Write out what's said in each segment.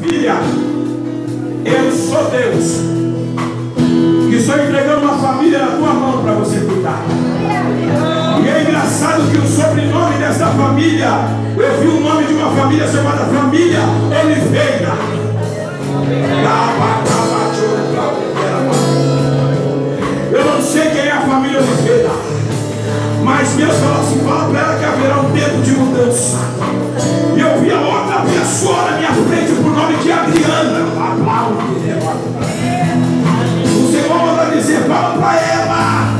filha, eu sou Deus, que estou entregando uma família na tua mão para você cuidar. E é engraçado que o sobrenome dessa família, eu vi o nome de uma família chamada Família Oliveira. Eu não sei quem é a família Oliveira, mas Deus falou assim: fala para ela que haverá um tempo de mudança. E eu vi a outra pessoa na minha frente por nome de Adriana. O Senhor manda dizer: fala para ela,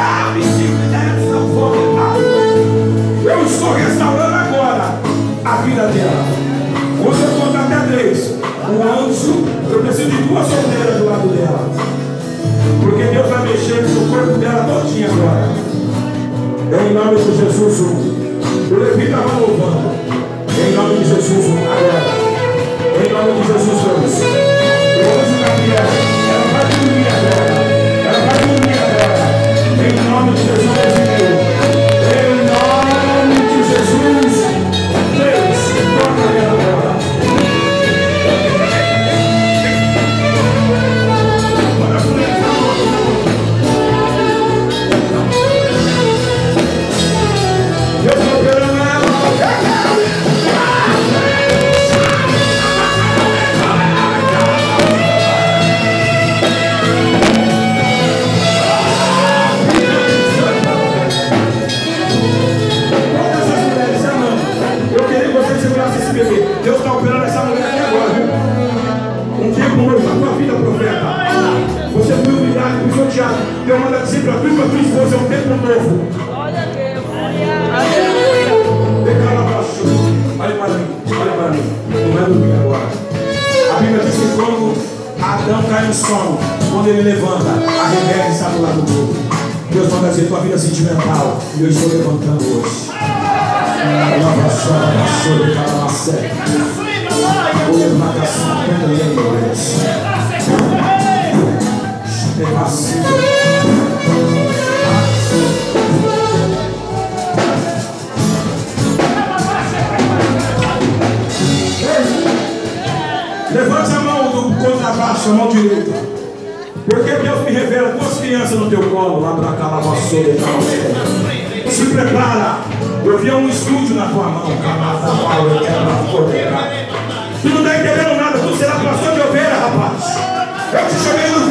eu estou restaurando agora a vida dela. Quando eu contar até 3, o anjo, eu preciso de 2 solteiras do lado dela, porque Deus vai mexer no corpo dela todinha agora. Em nome de Jesus, o Levi estava louvando. Em nome de Jesus, agora. Em nome de Jesus, vamos. O anjo Gabriel, ela vai dormir agora. Ela vai dormir agora. Em nome de Jesus, em nome de Jesus, Deus, toca ela agora. Deus está operando ela. Deus está operando essa mulher até agora, viu? Um tempo novo na tua vida, profeta. Você foi humilhado, foi sorteado. Deus manda dizer para tu e para tua esposa: é um tempo novo. Glória a Deus. Aleluia. Olha para mim. Não é dormir agora. A Bíblia diz que quando Adão cai no sono, quando ele levanta, a Rebeca está do lado dele. Deus manda dizer: tua vida sentimental, e eu estou levantando hoje. Levante a mão do contra baixo, a mão direita. Porque Deus me revela 2 crianças no teu colo, lá para cá, se prepara. Eu vi um estúdio na tua mão. Tu não está entendendo nada. Tu será pastor de ovelha, rapaz. Eu te chamei no